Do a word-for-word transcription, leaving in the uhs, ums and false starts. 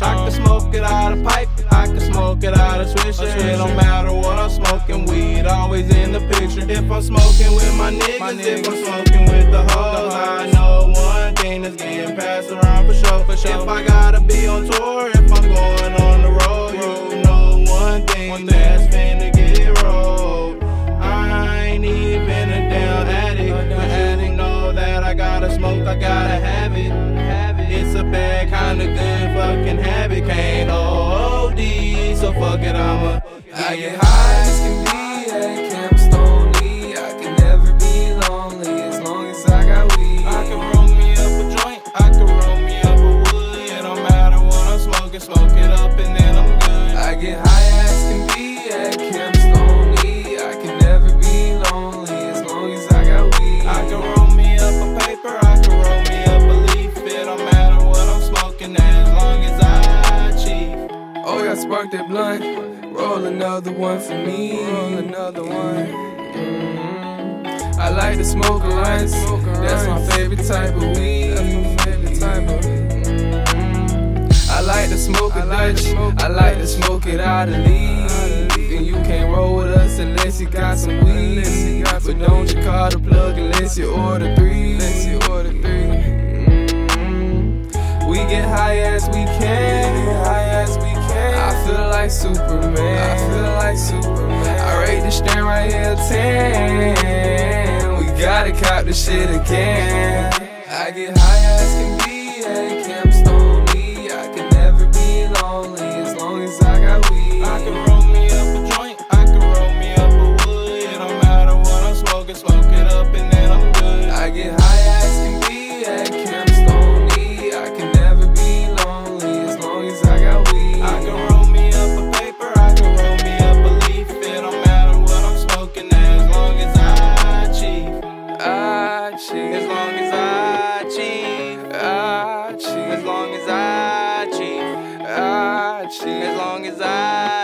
I can smoke it out of pipe, I can smoke it out of swisher. It don't matter what I'm smoking, weed always in the picture. If I'm smoking with my niggas, if I'm smoking with the hoes, I know one thing that's getting passed around for sure. For sure. If I gotta be on tour, if I'm going on the road, you know one thing that's finna get rolled. I ain't even a damn addict, but you know that I gotta smoke, I gotta have it. It's a bad kind of good fucking habit, can't O D, so fuck it, I'ma I get high as can be at Campstone. I can never be lonely as long as I got weed. I can roll me up a joint, I can roll me up a wood. It don't matter what I'm smoking, smoke it up and then I'm good. I get high as can be at Campstone. I can never be lonely as long as I got weed. I can roll me up a paper, I can roll me up a leaf. It don't matter what I'm smoking as long as I achieve. Oh, I sparked that blunt, roll another one for me. Roll another one. Mm-hmm. I like to smoke a rinse, that's my favorite type of weed. That's my favorite type of. Mm-hmm. I like to smoke a Dutch, I like to smoke it out of leaf. And you can't roll with us unless you got some weed. But don't you call the plug unless you order three. Unless you order three. Mm-hmm. We get high as we can, high as we can. I feel like Superman, I feel like Superman. I rate this strain right here ten. We gotta cop the shit again. I get high as can be at Campstone. I can never be lonely as long as I got weed. I can roll me up a joint, I can roll me up a wood. It don't matter what I'm smoking, smoke it up and then I'm good. I get high as can be at Campstone. I can never be lonely as long as I got weed. I can roll me up a paper, I can roll me up a leaf. It don't matter what I'm smoking as long as I achieve. I achieve. As long as I achieve. I achieve. As long as I achieve. I achieve. As long as I